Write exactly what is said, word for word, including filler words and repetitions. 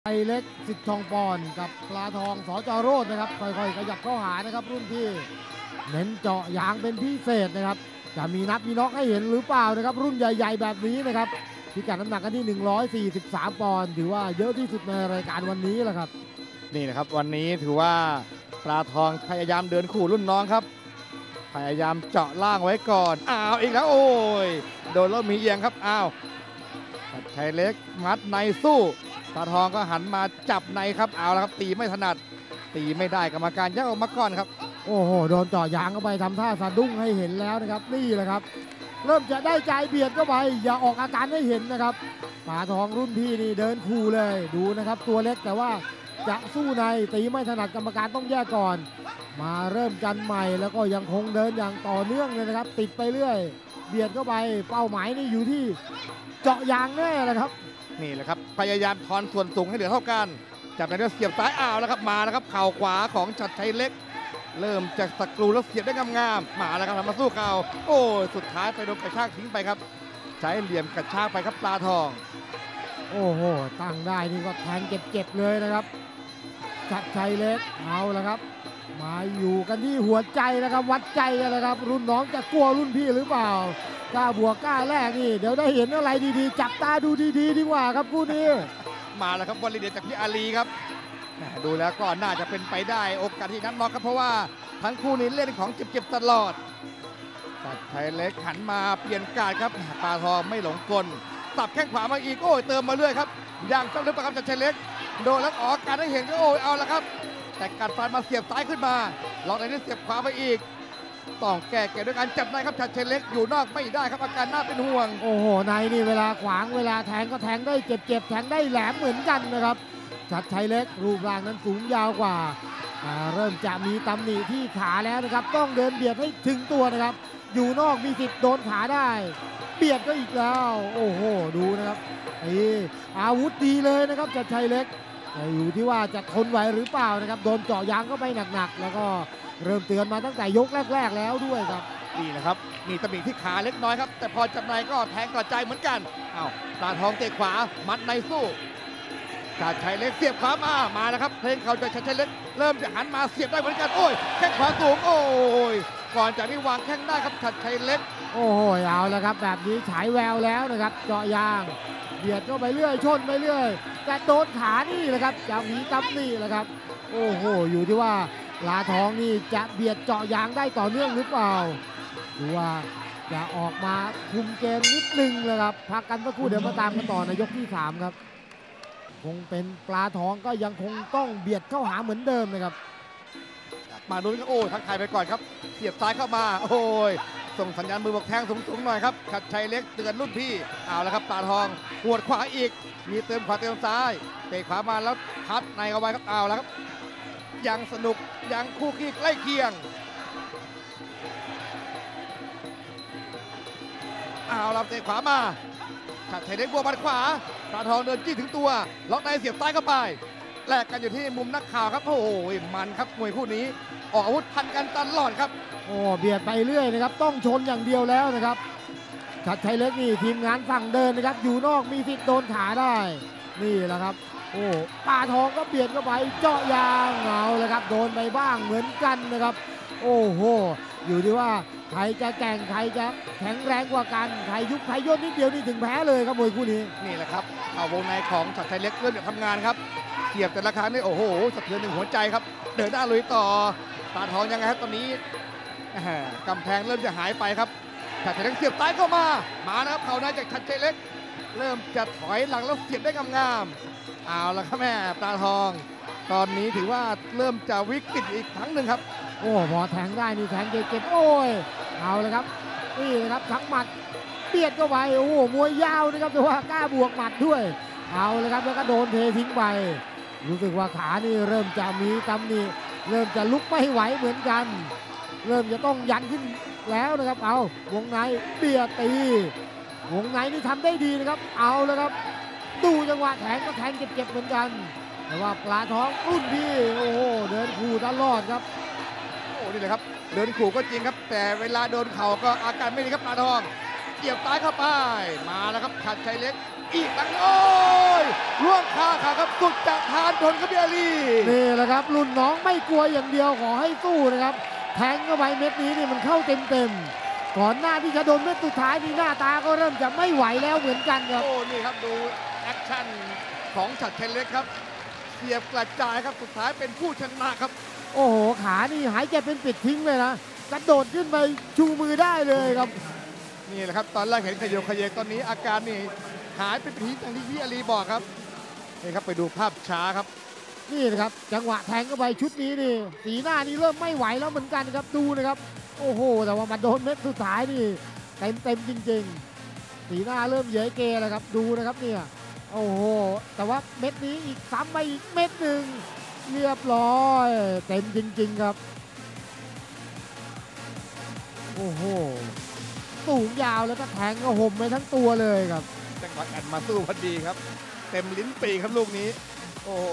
ไอเล็กสิทธิ์ทองปอนกับปลาทองสจโรจน์นะครับค่อยๆขยับเข้าหานะครับรุ่นพี่เน้นเจาะยางเป็นพิเศษนะครับจะมีนับมีน็อกให้เห็นหรือเปล่านะครับรุ่นใหญ่ๆแบบนี้นะครับพิกัดน้ำหนักกันที่หนึ่งร้อยสี่สิบสามปอนด์ถือว่าเยอะที่สุดในรายการวันนี้แหละครับนี่นะครับวันนี้ถือว่าปลาทองพยายามเดินขู่รุ่นน้องครับพยายามเจาะล่างไว้ก่อนอ้าวอีกแล้วโอ้ยโดนแล้วมีเอียงครับอ้าวชัยเล็กมัดในสู้ปลาทองก็หันมาจับในครับเอาแล้วครับตีไม่ถนัดตีไม่ได้กรรมการยักออกมาก่อนครับโอ้โหโดนเจาะยางเข้าไปทำท่าสะดุ้งให้เห็นแล้วนะครับนี่แหละครับเริ่มจะได้ใจเบียดเข้าไปอย่าออกอาการให้เห็นนะครับปลาทองรุ่นพี่นี่เดินคู่เลยดูนะครับตัวเล็กแต่ว่าจะสู้ในตีไม่ถนัดกรรมการต้องแยกก่อนมาเริ่มกันใหม่แล้วก็ยังคงเดินอย่างต่อเนื่องเลยนะครับติดไปเรื่อยเบียดเข้าไปเป้าหมายนี่อยู่ที่เจาะยางแน่เลยครับนี่แหละครับพยายามทอนส่วนสูงให้เหลือเท่ากันจับในเรื่องเสียบซ้ายอ้าวแล้วครับมาแล้วครับเข่าขวาของชัดชัยเล็กเริ่มจากสกรูแล้วเสียบได้งามๆมาแล้วครับทำมาสู้เข่าโอ้สุดท้ายไปโดนกระชากทิ้งไปครับใช้เหลี่ยมกระชากไปครับปลาทองโอ้โหตั้งได้นี่ก็แทงเจ็บๆเลยนะครับชัดชัยเล็กเอาละครับมาอยู่กันที่หัวใจนะครับวัดใจกันนะครับรุ่นน้องจะกลัวรุ่นพี่หรือเปล่ากล้าบวกกล้าแรกนี่เดี๋ยวได้เห็นอะไรดีๆจับตาดูดีๆดีกว่าครับคู่นี้มาแล้วครับบอลลีเดียจากพี่อาลีครับดูแล้วก็น่าจะเป็นไปได้โอกาสที่นับน็อกครับเพราะว่าทั้งคู่นี้เล่นของเจ็บๆตลอดชัดชัยเล็กหันมาเปลี่ยนการครับปลาทองไม่หลงกลตับแข้งขวามาอีกโอ้ยเติมมาเรื่อยครับอย่างเจ้าเล็กประครับชัดชัยเล็กโดนแล้วออกการให้เห็นก็โอ้ยเอาละครับแต่กัดฟันมาเสียบซ้ายขึ้นมาล็อกในนี้เสียบขวาไปอีกต้องแก้เกมด้วยการจับในครับชัดชัยเล็กอยู่นอกไม่ได้ครับอาการน่าเป็นห่วงโอ้โหในนี่เวลาขวางเวลาแทงก็แทงได้เจ็บๆแทงได้แหลมเหมือนกันนะครับชัดชัยเล็กรูปร่างนั้นสูงยาวกว่าเริ่มจะมีตำหนิที่ขาแล้วนะครับต้องเดินเบียดให้ถึงตัวนะครับอยู่นอกมีสิทธิ์โดนขาได้เบียดก็อีกแล้วโอ้โหดูนะครับนี่อาวุธดีเลยนะครับชัดชัยเล็กอยู่ที่ว่าจะทนไหวหรือเปล่านะครับโดนเจาะยางก็ไปหนักๆแล้วก็เริ่มเตือนมาตั้งแต่ยกแรกๆแล้วด้วยครับนี่แหละครับมีตำหนิที่ขาเล็กน้อยครับแต่พอจับในก็แทงกระจายเหมือนกันอ้าวปลาทองเตะขวามัดในสู้ชัดชัยเล็กเสียบขวามามาแล้วครับเพลงเขาจากชัดชัยเล็กเริ่มจะหันมาเสียบได้เหมือนกันโอ้ยแข้งขวาสูงโอ้ยก่อนจากนี้วางแข้งได้ครับชัดชัยเล็กโอ้โหเอาแล้วครับแบบนี้ฉายแววแล้วนะครับเจาะยางเบียดก็ไปเรื่อยชนไปเรื่อยแต่โดนขานี่แหละครับจะมีตำหนิแหละครับโอ้โหอยู่ที่ว่าปลาทองนี่จะเบียดเจาะยางได้ต่อเนื่องหรือเปล่าดูว่าจะออกมาคุมเกมนิดนึงเลยครับพักกันสักครู่เดี๋ยวมาตามกันต่อในยกที่สามครับคงเป็นปลาทองก็ยังคงต้องเบียดเข้าหาเหมือนเดิมนะครับมาดูกันโอ้ทักทายไปก่อนครับเสียบซ้ายเข้ามาโอ้ยส่งสัญญาณมือบอกแทงสูงๆหน่อยครับชัดชัยเล็กเตือนรุ่นพี่เอาแล้วครับปลาทองหวดขวาอีกมีเติมขวาเติมซ้ายเตะขวามาแล้วพัดในเอาไว้ครับเอาแล้วครับยังสนุกยังคู่ขี้ใกล้เคียงเอาแล้วเตะขวามาชัดชัยเล็กบัวบันขวาปลาทองเดินจี้ถึงตัวล็อกในเสียบซ้ายเข้าไปแลกกันอยู่ที่มุมนักข่าวครับโอ้โหมันครับมวยคู่นี้ออกอาวุธพันกันตลอดครับโอ้เบียดไปเรื่อยนะครับต้องชนอย่างเดียวแล้วนะครับชัดชัยเล็กนี่ทีมงานสั่งเดินนะครับอยู่นอกมีสิทธิ์โดนขาได้นี่แหละครับโอ้ปลาทองก็เบียดเข้าไปเจาะยางเงาเลยครับโดนไปบ้างเหมือนกันนะครับโอ้โหอยู่ที่ว่าใครจะแกร่งใครจะแข็งแรงกว่ากันใครยุบใครย่นนิดเดียวนี่ถึงแพ้เลยครับมวยคู่นี้นี่แหละครับเอาวงในของชัดชัยเล็กเริ่มจะทำงานครับเสียบแต่ละครั้งนี่โอ้โหสะเทือนถึงหัวใจครับเดินหน้าลุยต่อปลาทองยังไงครับตอนนี้กำแพงเริ่มจะหายไปครับชัดชัยเล็กเสียบซ้ายเข้ามามานะครับเขาหน้าจากชัดชัยเล็กเริ่มจะถอยหลังแล้วเสียบได้งามๆเอาละครับแม่ปลาทองตอนนี้ถือว่าเริ่มจะวิกฤตอีกครั้งหนึ่งครับโอ้พอแทงได้นี่แทงเก็บๆโอ้ยเอาเลยครับนี่นะครับทั้งหมัดเบียดเข้าไปโอ้โหมวยยาวนะครับแต่ว่ากล้าบวกหมัดด้วยเอาเลยครับแล้วก็โดนเททิ้งไปรู้สึกว่าขานี่เริ่มจะมีตำหนิเริ่มจะลุกไม่ไหวเหมือนกันเริ่มจะต้องยันขึ้นแล้วนะครับเอาวงในเบียดตีวงในนี่ทำได้ดีนะครับเอาเลยครับดูจังหวะแทงก็แทงเก็บๆเหมือนกันแต่ว่าปลาทองรุ่นพี่โอ้โหเดินขู่ตลอดครับโอ้นี่เลยครับเดินขู่ก็จริงครับแต่เวลาโดนเข่าก็อาการไม่ดีครับปลาทองเกี่ยวซ้ายเข้าไปมาแล้วครับชัดชัยเล็กอีกครั้งโอ้ยล่วงคาขาครับสุดจะทานทนครับพี่อาลีนี่แหละครับรุ่นน้องไม่กลัวอย่างเดียวขอให้สู้นะครับแทงเข้าไปเม็ดนี้นี่มันเข้าเต็มๆก่อนหน้าที่จะโดนเม็ดสุดท้ายนี่หน้าตาก็เริ่มจะไม่ไหวแล้วเหมือนกันครับโอ้นี่ครับดูแอคชั่นของฉัตรชัยเล็กครับเสียบกระจายครับสุดท้ายเป็นผู้ชนะครับโอ้โหขานี่หายใจเป็นปิดทิ้งเลยนะกระโดดขึ้นไปชูมือได้เลยครับนี่แหละครับตอนแรกเห็นขยโยขยเยตอนนี้อาการนี่หายเป็นผีอย่างที่พี่อาลีบอกครับนี่ครับไปดูภาพช้าครับนี่นะครับจังหวะแทงเข้าไปชุดนี้นี่สีหน้านี่เริ่มไม่ไหวแล้วเหมือนกันครับดูนะครับโอ้โหแต่ว่ามาโดนเม็ดสุดท้ายนี่เต็มเต็มจริงๆสีหน้าเริ่มเยอยเกแล้วครับดูนะครับเนี่ยโอ้โหแต่ว่าเม็ดนี้อีกซ้ำไปอีกเม็ดหนึ่งเรียบร้อยเต็มจริงๆครับโอ้โหสูงยาวแล้วก็แทงก็ห่มไปทั้งตัวเลยครับจังหวะแอนมาสู้พอดีครับ เต็มลิ้นปีครับลูกนี้โอ้